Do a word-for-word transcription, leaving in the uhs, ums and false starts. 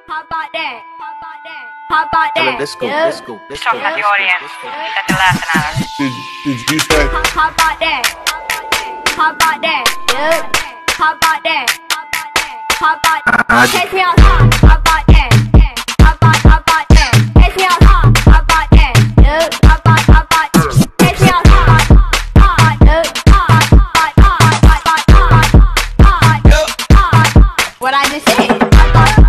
How about that? How about that? Let's go, let's go, let's go. Somnat juuri, mitä te lähtee nähdä? Did, did you say? How about that? How about that? How about that? How about that? Take me out high. How about that? How about, how about that? Take me out high. How about that? How about, how about that? Take me out high. What I just said.